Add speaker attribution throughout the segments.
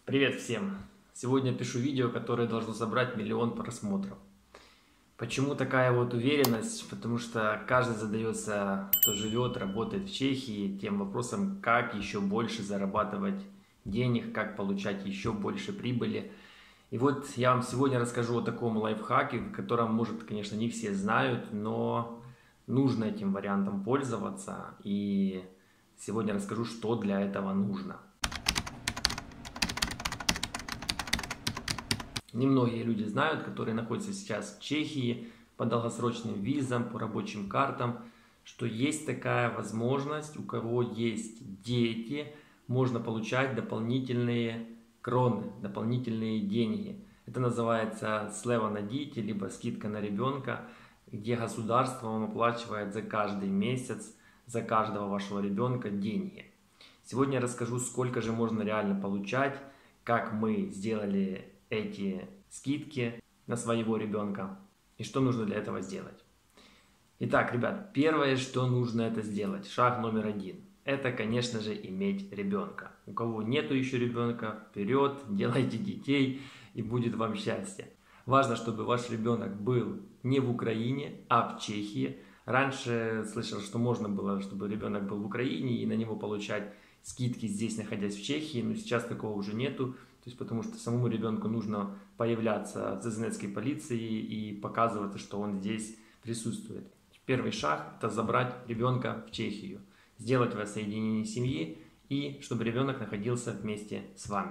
Speaker 1: Привет всем! Сегодня пишу видео, которое должно собрать 1 000 000 просмотров. Почему такая вот уверенность? Потому что каждый задается, кто живет, работает в Чехии, тем вопросом, как еще больше зарабатывать денег, как получать еще больше прибыли. И вот я вам сегодня расскажу о таком лайфхаке, в котором, может, конечно, не все знают, но нужно этим вариантом пользоваться. И сегодня расскажу, что для этого нужно. Немногие люди знают, которые находятся сейчас в Чехии по долгосрочным визам, по рабочим картам, что есть такая возможность, у кого есть дети, можно получать дополнительные кроны, дополнительные деньги. Это называется слева на діти, либо скидка на ребенка, где государство вам оплачивает за каждый месяц, за каждого вашего ребенка деньги. Сегодня я расскажу, сколько же можно реально получать, как мы сделали эти скидки на своего ребенка и что нужно для этого сделать. Итак, ребят, первое, что нужно это сделать, шаг номер 1, это, конечно же, иметь ребенка. У кого нету еще ребенка, вперед, делайте детей и будет вам счастье. Важно, чтобы ваш ребенок был не в Украине, а в Чехии. Раньше слышал, что можно было, чтобы ребенок был в Украине и на него получать скидки здесь, находясь в Чехии, но сейчас такого уже нету. То есть, потому что самому ребенку нужно появляться в ЗНЭцкой полиции и показывать, что он здесь присутствует. Первый шаг – это забрать ребенка в Чехию, сделать воссоединение семьи и чтобы ребенок находился вместе с вами.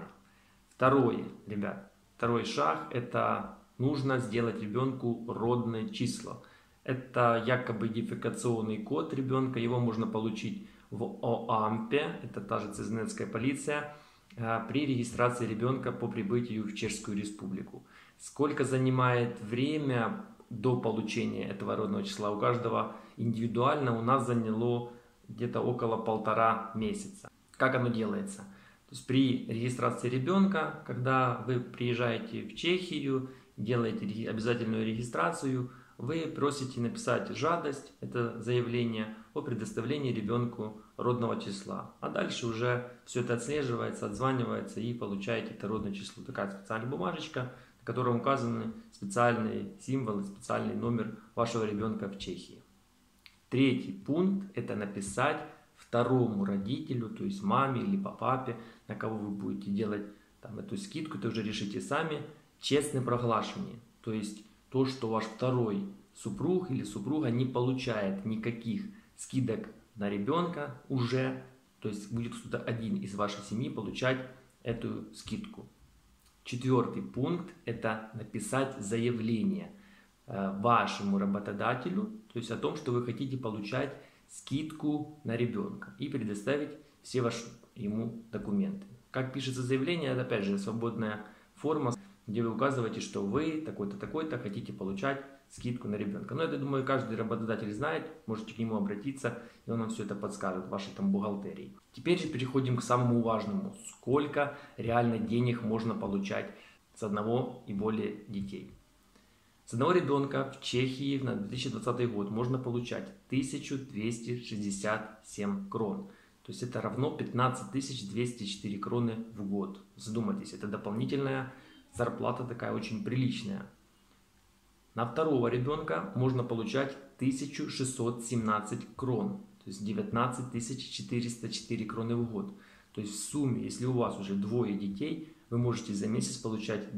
Speaker 1: Второй шаг – это нужно сделать ребенку родное число. Это якобы идентификационный код ребенка, его можно получить в ОАМПе, это та же ЗНЭцкая полиция, при регистрации ребенка по прибытию в Чешскую Республику. Сколько занимает время до получения этого родного числа у каждого индивидуально, у нас заняло где-то около 1,5 месяца. Как оно делается? То есть при регистрации ребенка, когда вы приезжаете в Чехию, делаете обязательную регистрацию, вы просите написать жадость, это заявление о предоставлении ребенку родного числа. А дальше уже все это отслеживается, отзванивается и получаете это родное число. Такая специальная бумажечка, на которой указаны специальные символы, специальный номер вашего ребенка в Чехии. Третий пункт – это написать второму родителю, то есть маме или папе, на кого вы будете делать эту скидку, это уже решите сами, честное проглашение. То есть то, что ваш второй супруг или супруга не получает никаких скидок на ребенка уже, то есть будет кто-то один из вашей семьи получать эту скидку. Четвертый пункт – это написать заявление вашему работодателю, то есть о том, что вы хотите получать скидку на ребенка и предоставить все ваши ему документы. Как пишется заявление, это опять же свободная форма, где вы указываете, что вы такой-то, такой-то хотите получать скидку на ребенка. Но это, думаю, каждый работодатель знает, можете к нему обратиться, и он вам все это подскажет в вашей бухгалтерии. Теперь же переходим к самому важному. Сколько реально денег можно получать с одного и более детей. С одного ребенка в Чехии на 2020 год можно получать 1267 крон. То есть это равно 15 204 кроны в год. Задумайтесь, это дополнительная зарплата такая очень приличная. На второго ребенка можно получать 1617 крон, то есть 19 404 кроны в год. То есть в сумме, если у вас уже двое детей, вы можете за месяц получать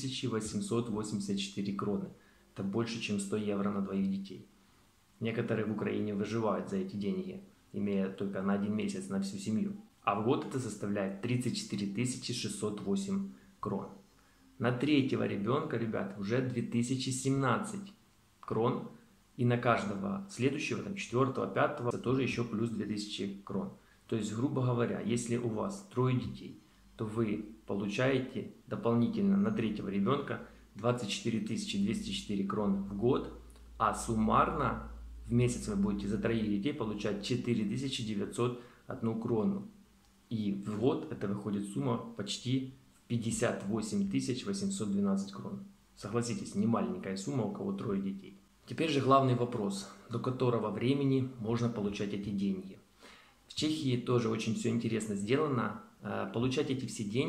Speaker 1: 2884 кроны. Это больше, чем 100 евро на двоих детей. Некоторые в Украине выживают за эти деньги, имея только на 1 месяц на всю семью. А в год это составляет 34 608 крон. На третьего ребенка, ребят, уже 2017 крон. И на каждого следующего, четвертого, пятого, тоже еще плюс 2000 крон. То есть, грубо говоря, если у вас трое детей, то вы получаете дополнительно на третьего ребенка 24 204 кроны в год, а суммарно в месяц вы будете за троих детей получать 4901 крону. И в год это выходит сумма почти 58 812 крон. Согласитесь, не маленькая сумма, у кого трое детей. Теперь же главный вопрос, до которого времени можно получать эти деньги. В Чехии тоже очень все интересно сделано. Получать эти все деньги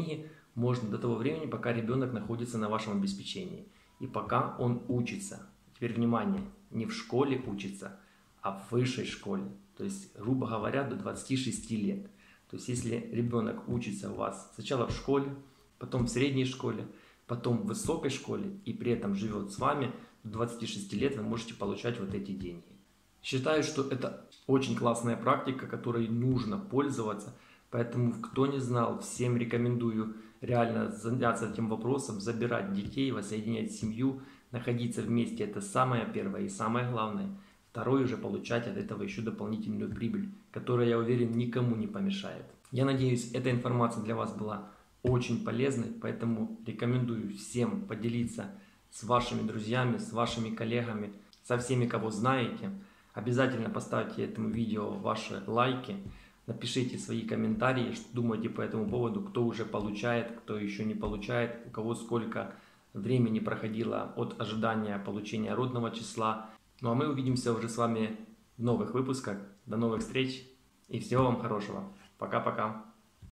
Speaker 1: можно до того времени, пока ребенок находится на вашем обеспечении и пока он учится. Теперь внимание, не в школе учится, а в высшей школе. То есть, грубо говоря, до 26 лет. То есть, если ребенок учится у вас сначала в школе, потом в средней школе, потом в высокой школе и при этом живет с вами, до 26 лет вы можете получать вот эти деньги. Считаю, что это очень классная практика, которой нужно пользоваться. Поэтому, кто не знал, всем рекомендую реально заняться этим вопросом, забирать детей, воссоединять семью, находиться вместе. Это самое первое и самое главное. Второе уже получать от этого еще дополнительную прибыль, которая, я уверен, никому не помешает. Я надеюсь, эта информация для вас была очень полезной, поэтому рекомендую всем поделиться с вашими друзьями, с вашими коллегами, со всеми, кого знаете. Обязательно поставьте этому видео ваши лайки, напишите свои комментарии, что думаете по этому поводу, кто уже получает, кто еще не получает, у кого сколько времени проходило от ожидания получения родного числа. Ну а мы увидимся уже с вами в новых выпусках. До новых встреч и всего вам хорошего. Пока-пока.